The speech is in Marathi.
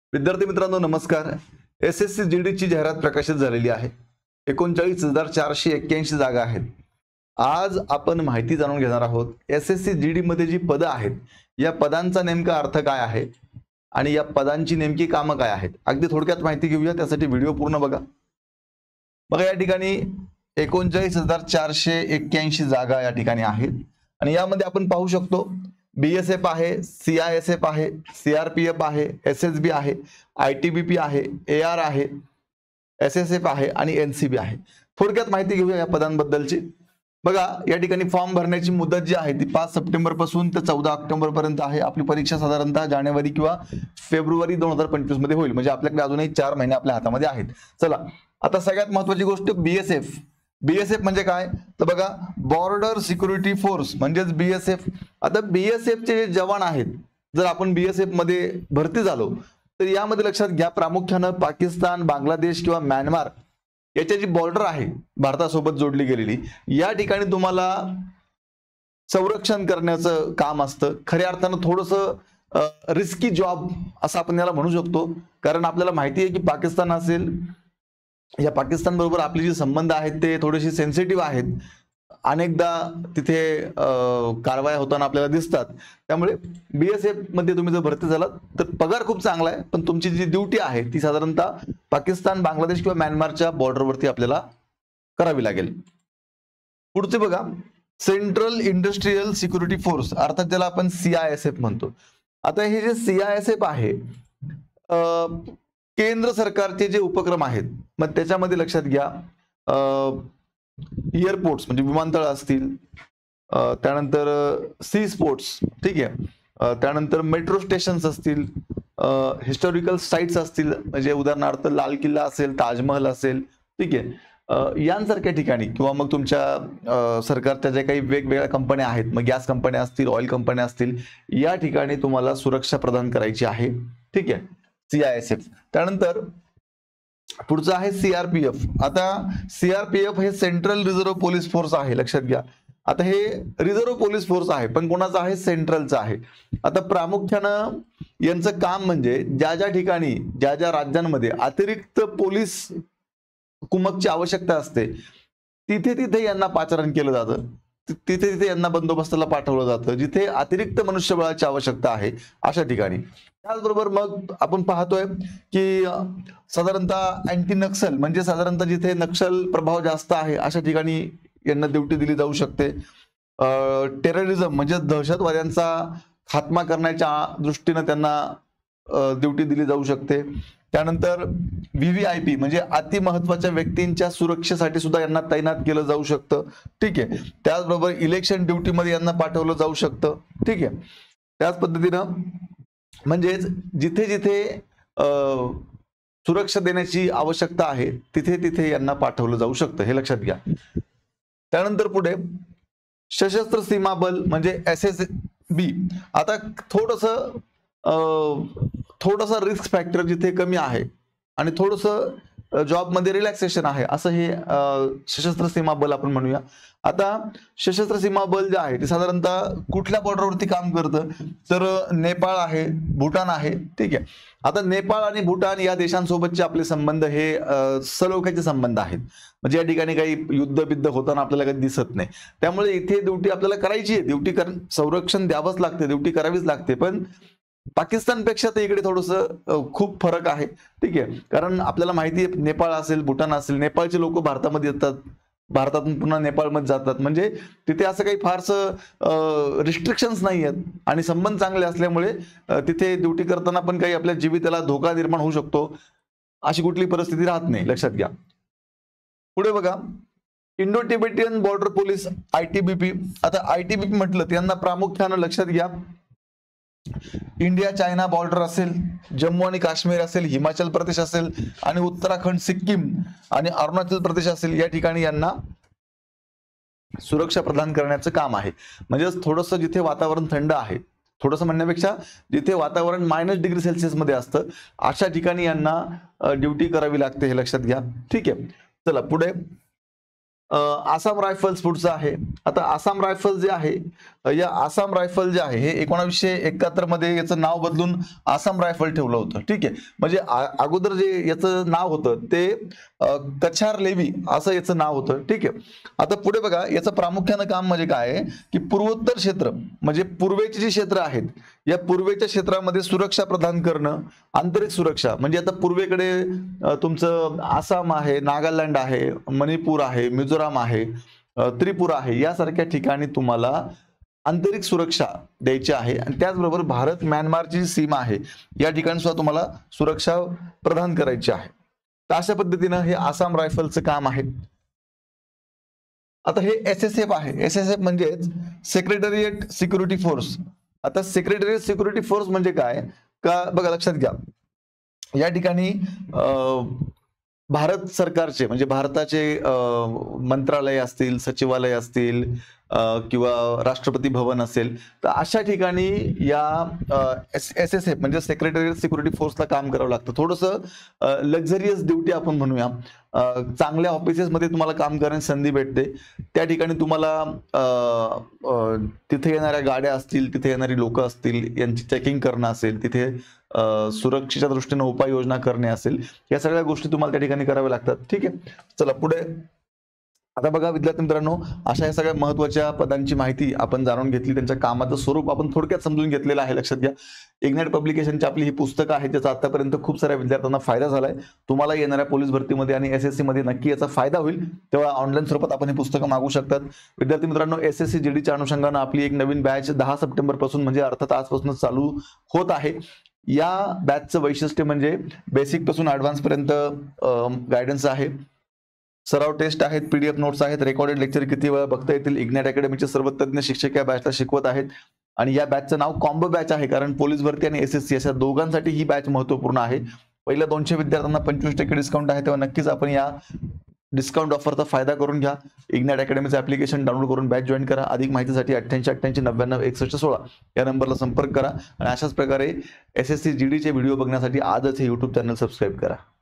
विद्यार्थी मित्रांनो नमस्कार। एसएससी जीडी ची जाहिरात प्रकाशित झालेली आहे। 39,481 जागा आहेत। आज आपण माहिती जाणून घेणार आहोत एसएससी जीडी मध्ये जी पद आहेत या पदांचा नेमका अर्थ काय आहे आणि या पदांची नेमकी कामं काय आहेत। अगदी थोडक्यात माहिती घेऊया, त्यासाठी व्हिडिओ पूर्ण बघा। बघा या ठिकाणी 39,481 जागा या ठिकाणी आहेत आणि यामध्ये आपण पाहू शकतो बीएसएफ आहे, सीआयएसएफ आहे, सीआरपीएफ आहे, एसएसबी आहे, आयटीबीपी आहे, एआर आहे, एसएसएफ आहे आणि एनसीबी आहे। थोडक्यात माहिती घेऊया या पदांबद्दलची। बघा या ठिकाणी फॉर्म भरण्याची मुदत जी आहे ती 5 सप्टेंबर पासून ते 14 ऑक्टोबर पर्यंत आहे। आपली परीक्षा साधारणतः जानेवारी किंवा फेब्रुवारी 2025 मध्ये होईल, म्हणजे आपल्याकडे अजूनही 4 महिने आपल्या हातामध्ये आहेत। चला आता सगळ्यात महत्त्वाची गोष्ट बीएसएफ। बीएसएफ म्हणजे काय तर बघा बॉर्डर सिक्युरिटी फोर्स म्हणजेच बीएसएफ। आता बीएसएफ चे जे जवान आहेत, जर आपण बीएसएफ मध्ये भरती झालो तर यामध्ये लक्षात घ्या प्रामुख्याने पाकिस्तान, बांगलादेश किंवा म्यानमार याची जी बॉर्डर आहे भारतासोबत जोडली गेलेली, या ठिकाणी तुम्हाला संरक्षण करण्याचं काम असतं। खऱ्या अर्थानं थोडंसं रिस्की जॉब असं आपण याला म्हणू शकतो, कारण आपल्याला माहिती आहे की पाकिस्तान असेल या पाकिस्तान बरोबर आपले जे संबंध आहेत ते थोडेसे सेन्सिटिव्ह आहेत। अनेकदा तिथे कारवाया होताना आपल्याला दिसतात। त्यामुळे बीएसएफ मध्ये तुम्ही जर भरती झालात तर पगार खूप चांगला आहे, पण तुमची जी ड्युटी आहे ती साधारणतः पाकिस्तान, बांगलादेश किंवा म्यानमारच्या बॉर्डरवरती आपल्याला करावी लागेल। पुढचे बघा सेंट्रल इंडस्ट्रियल सिक्युरिटी फोर्स, अर्थात ज्याला आपण सीआयएसएफ म्हणतो। आता हे जे सीआयएसएफ आहे केंद्र सरकारचे जे उपक्रम आहेत, मग त्याच्यामध्ये लक्षात घ्या एअरपोर्ट्स म्हणजे विमानतळ असतील, त्यानंतर सी स्पोर्ट्स, ठीक आहे, त्यानंतर मेट्रो स्टेशन्स असतील, हिस्टॉरिकल साइट्स असतील, म्हणजे उदाहरणार्थ लाल किल्ला असेल, ताजमहल असेल, ठीक आहे, यांसारख्या ठिकाणी किंवा मग तुमच्या सरकारच्या जे काही वेगवेगळ्या कंपन्या आहेत, मग गॅस कंपन्या असतील, ऑइल कंपन्या असतील, या ठिकाणी तुम्हाला सुरक्षा प्रदान करायची आहे, ठीक आहे, सीआयएसएफ। त्यानंतर पुढचं आहे सीआरपीएफ। आता सीआरपीएफ हे सेंट्रल रिझर्व्ह पोलीस फोर्स आहे, लक्षात घ्या। आता हे रिझर्व्ह पोलीस फोर्स आहे, पण कोणाचं आहे, सेंट्रलचं आहे। आता प्रामुख्यानं यांचं काम म्हणजे ज्या ज्या ठिकाणी ज्या ज्या राज्यांमध्ये अतिरिक्त पोलीस कुमकची आवश्यकता असते तिथे तिथे यांना पाचारण केलं जातं, तिथे तिथे यांना बंदोबस्ताला पाठवलं जातं, जिथे अतिरिक्त मनुष्यबळाची आवश्यकता आहे अशा ठिकाणी। त्याचबरोबर मग आपण पाहतोय की साधारणतः अँटी नक्सल म्हणजे साधारणतः जिथे नक्षल प्रभाव जास्त आहे अशा ठिकाणी यांना ड्युटी दिली जाऊ शकते। टेररिझम म्हणजे दहशतवाद्यांचा खात्मा करण्याच्या दृष्टीने त्यांना ड्युटी दिली जाऊ शकते। त्यानंतर व्हीव्हीआयपी म्हणजे अति महत्त्वाच्या व्यक्तींच्या सुरक्षेसाठी सुद्धा यांना तैनात केलं जाऊ शकतं, ठीक आहे। त्याचबरोबर इलेक्शन ड्युटीमध्ये यांना पाठवलं जाऊ शकतं, ठीक आहे। त्याच पद्धतीनं म्हणजेच जिथे जिथे सुरक्षा देण्याची आवश्यकता आहे तिथे तिथे यांना पाठवलं जाऊ शकतं, हे लक्षात घ्या। त्यानंतर पुढे सशस्त्र सीमा बल म्हणजे एसएसबी। आता थोडंसं रिस्क फॅक्टर जिथे कमी आहे आणि थोडंसं जॉब मध्ये रिलॅक्सेशन आहे, असं हे सशस्त्र सीमा बल आपण म्हणूया। आता सशस्त्र सीमा बल जे आहे ते साधारणतः कुठल्या बॉर्डरवरती काम करतं तर नेपाळ आहे, भूटान आहे, ठीक आहे। आता नेपाळ आणि भूटान या देशांसोबतचे आपले संबंध हे सलोख्याचे संबंध आहेत, म्हणजे या ठिकाणी काही युद्ध बिद्ध होताना आपल्याला काही दिसत नाही। त्यामुळे इथे ड्युटी आपल्याला करायची आहे, ड्युटी संरक्षण द्यावंच लागते, ड्युटी करावीच लागते। पण पाकिस्तानपेक्षा तर इकडे थोडंसं खूप फरक आहे, ठीक आहे, कारण आपल्याला माहिती आहे नेपाळ असेल, भूटान असेल, नेपाळचे लोक भारतामध्ये येतात, भारतातून पुन्हा नेपाळमध्ये जातात, म्हणजे तिथे असं काही फारसं रिस्ट्रिक्शन्स नाही आहेत आणि संबंध चांगले असल्यामुळे तिथे ड्युटी करताना पण काही आपल्या जीविताला धोका निर्माण होऊ शकतो अशी कुठली परिस्थिती राहत नाही, लक्षात घ्या। पुढे बघा Indo Tibetan border police ITBP. आता आयटीबीपी म्हटलं त्यांना प्रामुख्यानं लक्षात घ्या इंडिया चायना बॉर्डर असेल, जम्मू आणि काश्मीर असेल, हिमाचल प्रदेश असेल आणि उत्तराखंड, सिक्कीम आणि अरुणाचल प्रदेश असेल, या ठिकाणी यांना सुरक्षा प्रदान करण्याचं काम आहे। म्हणजे थोडंसं जिथे वातावरण थंड आहे, थोडंसं म्हणण्यापेक्षा जिथे वातावरण -डिग्री मध्ये असतं अशा ठिकाणी यांना ड्युटी करावी लागते, हे लक्षात घ्या, ठीक आहे। चला पुढे आसाम रायफल्स पुढचं आहे. आता आसाम रायफल जे आहे, या आसाम रायफल जे आहे हे 1971 मध्ये याचं नाव बदलून आसाम रायफल ठेवलं होतं. ठीक आहे, म्हणजे अगोदर जे याचं नाव होतं ते कछार लेवी असं याचं नाव होतं. ठीक आहे, आता पुढे बघा, याचं प्रामुख्यानं काम म्हणजे काय आहे की पूर्वोत्तर क्षेत्र म्हणजे पूर्वेची जी क्षेत्र आहेत, या पूर्वेच्या क्षेत्रामध्ये सुरक्षा प्रदान करणं, आंतरिक सुरक्षा म्हणजे आता पूर्वेकडे तुमचं आसाम आहे, नागालँड आहे, मणिपूर आहे, मिझोराम आहे, त्रिपुरा आहे, यासारख्या ठिकाणी तुम्हाला आंतरिक सुरक्षा द्यायची आहे. आणि त्याचबरोबर भारत म्यानमारची जी सीमा आहे या ठिकाणी सुद्धा तुम्हाला सुरक्षा प्रदान करायची आहे. तर अशा पद्धतीनं हे आसाम रायफलचं काम आहे. आता हे SSF आहे. SSF म्हणजेच सेक्रेटरिएट सिक्युरिटी फोर्स. आता सेक्रेटरिएट सिक्युरिटी फोर्स म्हणजे काय का बघा, लक्षात घ्या, या ठिकाणी भारत सरकारचे म्हणजे भारताचे मंत्रालय असतील, सचिवालय असतील किंवा राष्ट्रपती भवन असेल, तर अशा ठिकाणी या SSF म्हणजे सेक्रेटरिएट सिक्युरिटी फोर्सला काम करावं लागतं. थोडंसं लक्झरियस ड्युटी आपण म्हणूया. चांगल्या ऑफिसेसमध्ये तुम्हाला काम करण्याची संधी भेटते. त्या ठिकाणी तुम्हाला तिथे येणाऱ्या गाड्या असतील, तिथे येणारी लोक असतील, यांची चेकिंग करणं असेल, तिथे सुरक्षेच्या दृष्टीने उपाययोजना करणे असेल, या सगळ्या गोष्टी तुम्हाला त्या ठिकाणी कराव्या लागतात. ठीक आहे, चला पुढे. आता बघा विद्यार्थी मित्रांनो, अशा या सगळ्या महत्त्वाच्या पदांची माहिती आपण जाणून घेतली, त्यांच्या कामाचं स्वरूप आपण थोडक्यात समजून घेतलेलं आहे. लक्षात घ्या, इग्नाइट पब्लिकेशनची आपली ही पुस्तकं आहेत, ज्याचा आतापर्यंत खूप साऱ्या विद्यार्थ्यांना फायदा झालाय. तुम्हाला येणाऱ्या पोलीस भरतीमध्ये आणि SSC मध्ये नक्की याचा फायदा होईल, तेव्हा ऑनलाईन स्वरूपात आपण ही पुस्तकं मागू शकतात. विद्यार्थी मित्रांनो, SSC GDच्या अनुषंगानं आपली एक नवीन बॅच 10 सप्टेंबर पासून म्हणजे अर्थात आजपासून चालू होत आहे. या बॅचचं वैशिष्ट्य म्हणजे बेसिक पासून ऍडव्हान्स पर्यंत गायडन्स आहे, सराव टेस्ट आहेत, PDF नोट्स आहेत, रेकॉर्डेड लेक्चर किती वेळा बघता येतील. इग्नाइट अकॅडमीचे सर्व तज्ञ शिक्षक या बॅचला शिकवत आहेत. आणि या बॅचचं नाव कॉम्बो बॅच आहे, कारण पोलीस भरती आणि SSC अशा दोघांसाठी ही बॅच महत्त्वपूर्ण आहे. पहिल्या 200 विद्यार्थ्यांना 25% डिस्काउंट आहे, तेव्हा नक्कीच आपण या डिस्काउंट ऑफरचा फायदा करून घ्या. इग्नाइट अकॅडमीचं ऍप्लिकेशन डाउनलोड करून बॅच जॉईन करा. अधिक माहितीसाठी 8888996116 या नंबरला संपर्क करा. आणि अशाच प्रकारे SSC GDचे व्हिडिओ बघण्यासाठी आजच हे YouTube चॅनल सबस्क्राईब करा.